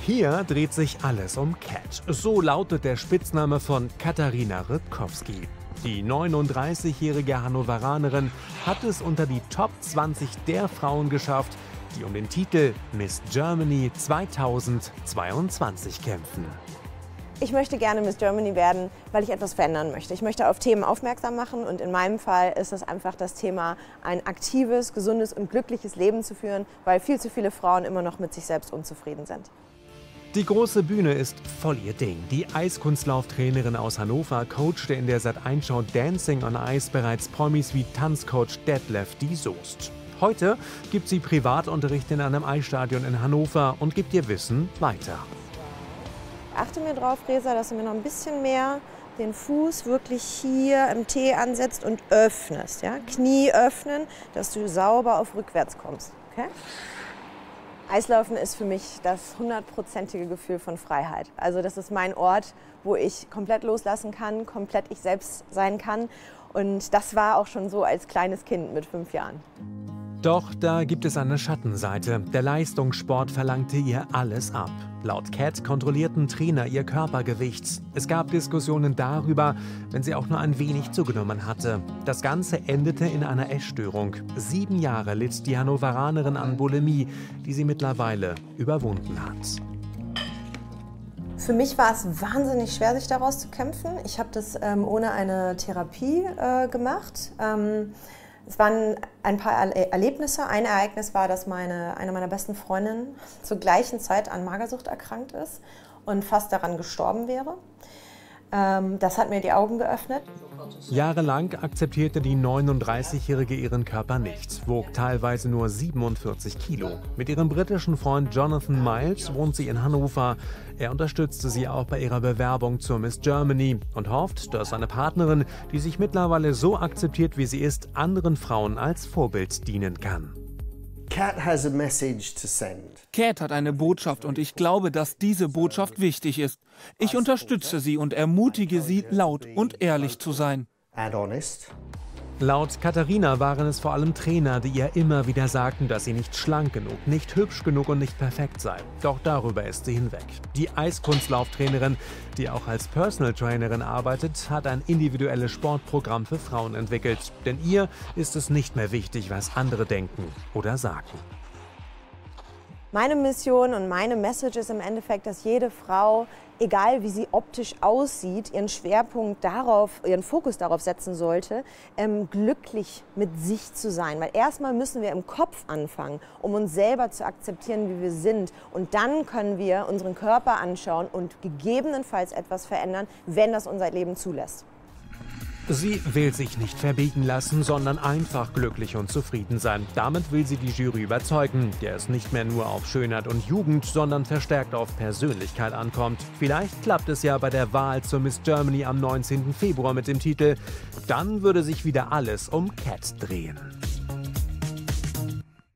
Hier dreht sich alles um Cat. So lautet der Spitzname von Katharina Rybkowski. Die 39-jährige Hannoveranerin hat es unter die Top 20 der Frauen geschafft, die um den Titel Miss Germany 2022 kämpfen. Ich möchte gerne Miss Germany werden, weil ich etwas verändern möchte. Ich möchte auf Themen aufmerksam machen und in meinem Fall ist es einfach das Thema, ein aktives, gesundes und glückliches Leben zu führen, weil viel zu viele Frauen immer noch mit sich selbst unzufrieden sind. Die große Bühne ist voll ihr Ding. Die Eiskunstlauftrainerin aus Hannover coachte in der Sat.1-Show Dancing on Ice bereits Promis wie Tanzcoach Detlef die Soest. Heute gibt sie Privatunterricht in einem Eisstadion in Hannover und gibt ihr Wissen weiter. Achte mir drauf, Resa, dass du mir noch ein bisschen mehr den Fuß wirklich hier im T ansetzt und öffnest. Ja? Knie öffnen, dass du sauber auf rückwärts kommst. Okay? Eislaufen ist für mich das 100%ige Gefühl von Freiheit. Also das ist mein Ort, wo ich komplett loslassen kann, komplett ich selbst sein kann. Und das war auch schon so als kleines Kind mit 5 Jahren. Doch da gibt es eine Schattenseite. Der Leistungssport verlangte ihr alles ab. Laut Cat kontrollierten Trainer ihr Körpergewicht. Es gab Diskussionen darüber, wenn sie auch nur ein wenig zugenommen hatte. Das Ganze endete in einer Essstörung. 7 Jahre litt die Hannoveranerin an Bulimie, die sie mittlerweile überwunden hat. Für mich war es wahnsinnig schwer, sich daraus zu kämpfen. Ich habe das ohne eine Therapie gemacht. Es waren ein paar Erlebnisse. Ein Ereignis war, dass eine meiner besten Freundinnen zur gleichen Zeit an Magersucht erkrankt ist und fast daran gestorben wäre. Das hat mir die Augen geöffnet. Jahrelang akzeptierte die 39-Jährige ihren Körper nicht, wog teilweise nur 47 Kilo. Mit ihrem britischen Freund Jonathan Miles wohnt sie in Hannover. Er unterstützte sie auch bei ihrer Bewerbung zur Miss Germany und hofft, dass seine Partnerin, die sich mittlerweile so akzeptiert, wie sie ist, anderen Frauen als Vorbild dienen kann. Cat has a message to send. Cat hat eine Botschaft und ich glaube, dass diese Botschaft wichtig ist. Ich unterstütze sie und ermutige sie, laut und ehrlich zu sein. And honest. Laut Katharina waren es vor allem Trainer, die ihr immer wieder sagten, dass sie nicht schlank genug, nicht hübsch genug und nicht perfekt sei. Doch darüber ist sie hinweg. Die Eiskunstlauftrainerin, die auch als Personal Trainerin arbeitet, hat ein individuelles Sportprogramm für Frauen entwickelt. Denn ihr ist es nicht mehr wichtig, was andere denken oder sagen. Meine Mission und meine Message ist im Endeffekt, dass jede Frau, egal wie sie optisch aussieht, ihren Fokus darauf setzen sollte, glücklich mit sich zu sein. Weil erstmal müssen wir im Kopf anfangen, um uns selber zu akzeptieren, wie wir sind. Und dann können wir unseren Körper anschauen und gegebenenfalls etwas verändern, wenn das unser Leben zulässt. Sie will sich nicht verbiegen lassen, sondern einfach glücklich und zufrieden sein. Damit will sie die Jury überzeugen, der es nicht mehr nur auf Schönheit und Jugend, sondern verstärkt auf Persönlichkeit ankommt. Vielleicht klappt es ja bei der Wahl zur Miss Germany am 19. Februar mit dem Titel. Dann würde sich wieder alles um Cat drehen.